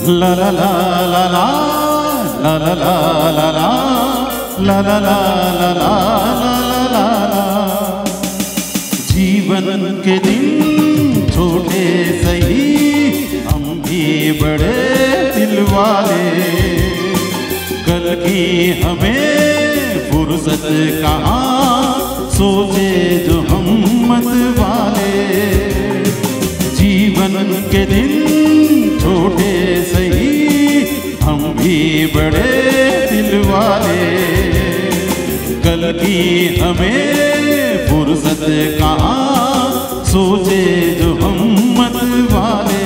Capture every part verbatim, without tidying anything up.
ला ला ला ला ला ला ला ला ला ला ला ला ला ला ला ला। जीवन के दिन छोटे सही, हम भी बड़े दिल वाले, कल की हमें फुर्सत कहाँ, सोचे जो हम मत वाले। जीवन के दिन छोटे सही, हम भी बड़े दिल वाले, कल की हमें फुर्सत कहाँ, सोचे जो हम मत वाले।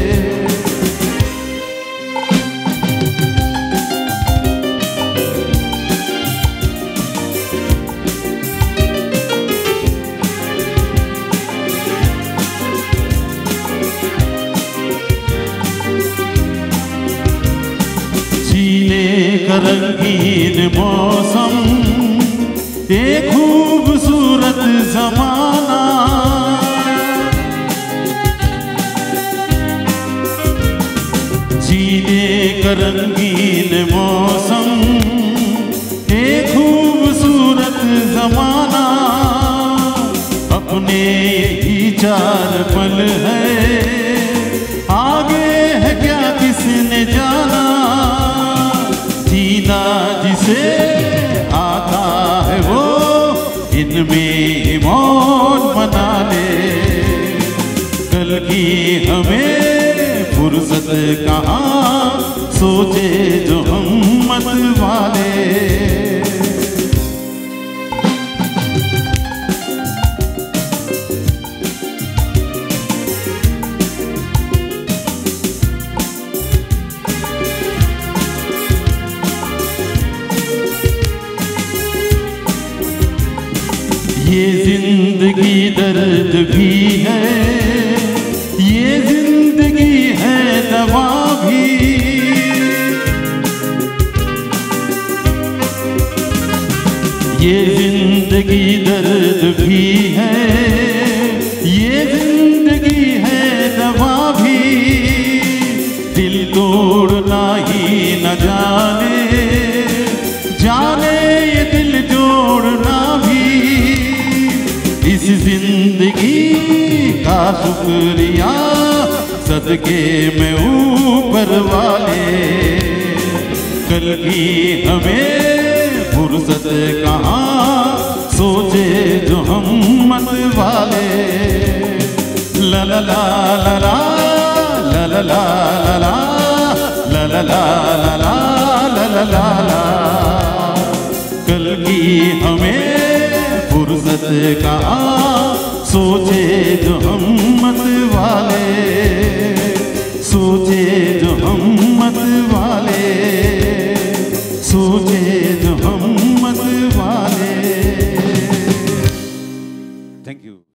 जीने का रंगीन मौसम, एक खूबसूरत ज़माना, जीने का रंगीन मौसम, एक खूबसूरत ज़माना। अपने ही चार पल है, आगे है क्या किसने जाना। जीना जिसे आता है वो, इनमें मौत मना ले, कल की हमें फुर्सत कहाँ, सोचे जो हम मत वाले। ये जिंदगी दर्द भी है, ये जिंदगी है दवा भी। ये जिंदगी दर्द भी है, ये जिंदगी है दवा भी। दिल तोड़ना ही न जाने, जाने ये दिल जोड़ना भी। इस जिंदगी का शुक्रिया सदके में ऊपर वाले, कल की हमें फुर्सत कहाँ, सोचे जो हम मत वाले। ला ला ला ला ला ला ला ला ला ला ला ला ला ला ला। कल की हमें फुर्सत कहाँ, सोचे जो हम मत वाले, सोचे जो हम मत वाले, सोचे जो हम मत वाले। Thank you.